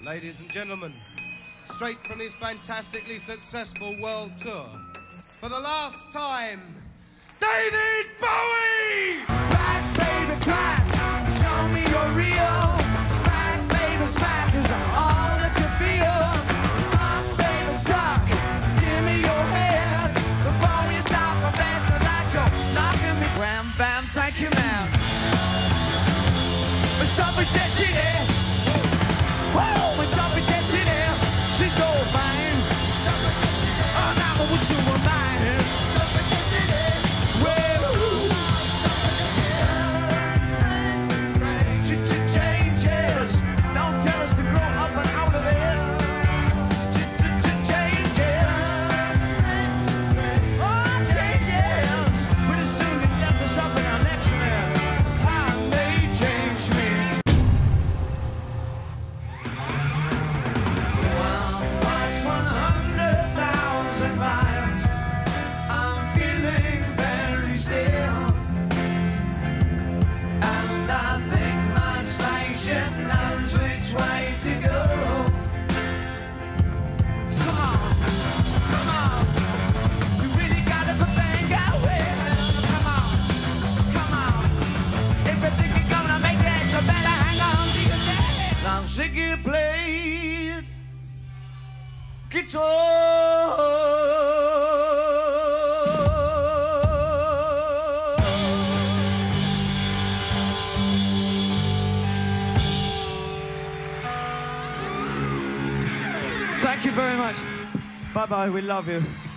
Ladies and gentlemen, straight from his fantastically successful world tour, for the last time, David Bowie! Crack, baby, crack, show me you're real. Smack, baby, smack is all that you feel. Fuck, baby, suck, give me your head. Before you stop a place so that you're knocking me. Wham, bam, thank you, ma'am. Suffragette city, whoa, when suffragette city, she's so fine. Oh, now I wish you were mine. Changes, don't tell us to grow up and out of it. Changes, oh, changes. Pretty soon you left us up in our next man. Time may change me. Well, what's 100,000 miles? I'm feeling very still, and I think my spaceship knows which way to go. So come on, you really gotta put things going. Come on, if you think you're gonna make it, you better hang on to yourself. I'm sick of playing guitar. Thank you very much. Bye-bye, we love you.